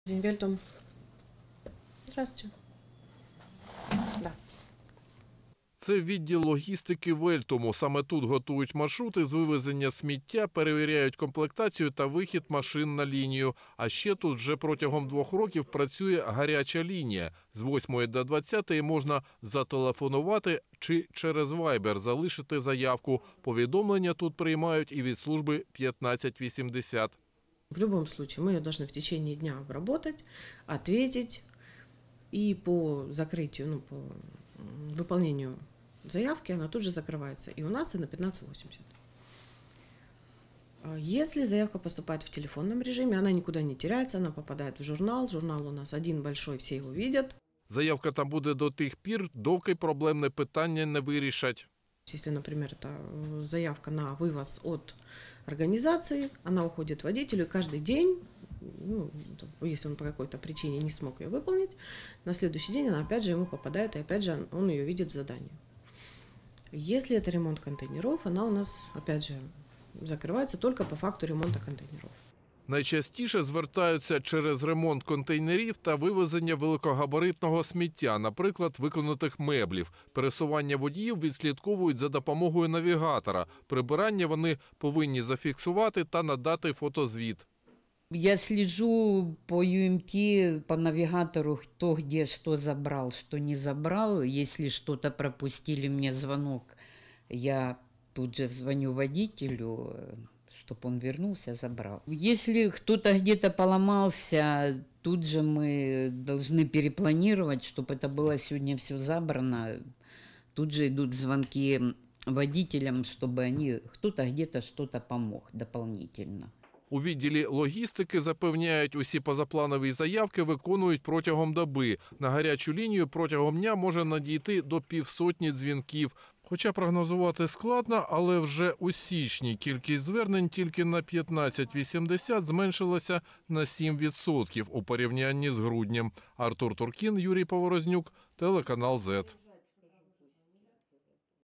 День Вельтом. Здравствуйте. Да. Це відділ логістики Вельтому. Саме тут готують маршрути з вивезення сміття, перевіряють комплектацію та вихід машин на лінію. А ще тут вже протягом 2 років працює гаряча лінія. З 8 до 20 можна зателефонувати чи через Viber залишити заявку. Повідомлення тут приймають і від служби 1580. В любом случае мы ее должны в течение дня обработать, ответить, и по закрытию, по выполнению заявки она тут же закрывается и у нас, и на 1580. Если заявка поступает в телефонном режиме, она никуда не теряется, она попадает в журнал. Журнал у нас один большой, все его видят. Заявка там буде до тих пір, доки проблемне питання не вирішать. Если, например, это заявка на вывоз от организации, она уходит водителю, и каждый день, если он по какой-то причине не смог ее выполнить, на следующий день она опять же ему попадает, и опять же он ее видит в задании. Если это ремонт контейнеров, она у нас, опять же, закрывается только по факту ремонта контейнеров. Найчастіше звертаються через ремонт контейнерів та вивезення великогабаритного сміття, наприклад, викинутих меблів. Пересування водіїв відслідковують за допомогою навігатора. Прибирання вони повинні зафіксувати та надати фотозвіт. Я слежу по UMT, по навигатору, кто где что забрал, что не забрал. Если что-то пропустили, мне звонок, я тут же звоню водителю, чтобы он вернулся, забрал. Если кто-то где-то поломался, тут же мы должны перепланировать, чтобы это было сегодня все забрано. Тут же идут звонки водителям, чтобы они, кто-то где-то что-то помог дополнительно. У відділі логістики запевняють, усі позапланові заявки виконують протягом доби. На гарячу лінію протягом дня може надійти до 50 дзвінків. Хоча прогнозувати складно, але вже у січні кількість звернень тільки на 1580 зменшилася на 7% у порівнянні з груднем. Артур Туркін, Юрій Поворознюк, телеканал Z.